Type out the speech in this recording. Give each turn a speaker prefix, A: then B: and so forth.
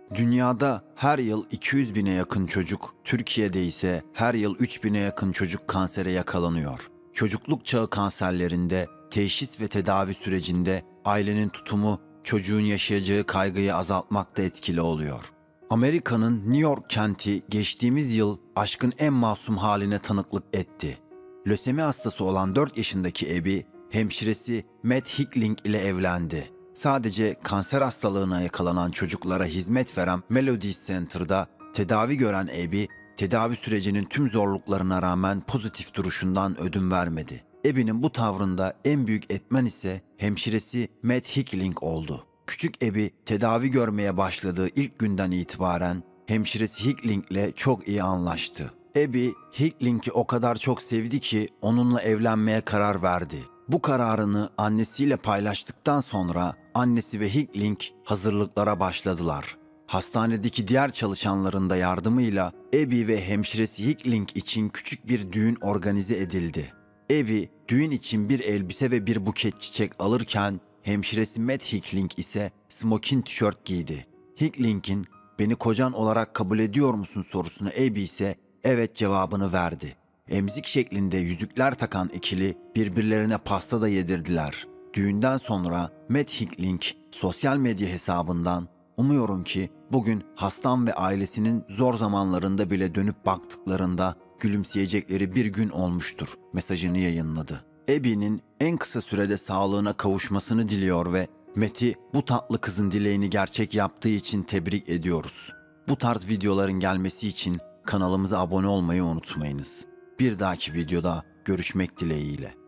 A: Dünyada her yıl 200 bine yakın çocuk, Türkiye'de ise her yıl 3 bine yakın çocuk kansere yakalanıyor. Çocukluk çağı kanserlerinde teşhis ve tedavi sürecinde ailenin tutumu çocuğun yaşayacağı kaygıyı azaltmakta etkili oluyor. Amerika'nın New York kenti geçtiğimiz yıl aşkın en masum haline tanıklık etti. Lösemi hastası olan 4 yaşındaki Abby, hemşiresi Matt Hickling ile evlendi. Sadece kanser hastalığına yakalanan çocuklara hizmet veren Melody Center'da tedavi gören Abby, tedavi sürecinin tüm zorluklarına rağmen pozitif duruşundan ödün vermedi. Abby'nin bu tavrında en büyük etmen ise hemşiresi Matt Hickling oldu. Küçük Abby tedavi görmeye başladığı ilk günden itibaren hemşiresi Hickling'le çok iyi anlaştı. Abby, Hickling'i o kadar çok sevdi ki onunla evlenmeye karar verdi. Bu kararını annesiyle paylaştıktan sonra annesi ve Hickling hazırlıklara başladılar. Hastanedeki diğer çalışanların da yardımıyla Abby ve hemşiresi Hickling için küçük bir düğün organize edildi. Abby, düğün için bir elbise ve bir buket çiçek alırken hemşiresi Matt Hickling ise smokin tişört giydi. Hickling'in "Beni kocan olarak kabul ediyor musun?" sorusuna Abby ise evet cevabını verdi. Emzik şeklinde yüzükler takan ikili birbirlerine pasta da yedirdiler. Düğünden sonra Matt Hickling sosyal medya hesabından "Umuyorum ki bugün hastam ve ailesinin zor zamanlarında bile dönüp baktıklarında gülümseyecekleri bir gün olmuştur" mesajını yayınladı. Abby'nin en kısa sürede sağlığına kavuşmasını diliyor ve Matt'i bu tatlı kızın dileğini gerçek yaptığı için tebrik ediyoruz. Bu tarz videoların gelmesi için kanalımıza abone olmayı unutmayınız. Bir dahaki videoda görüşmek dileğiyle.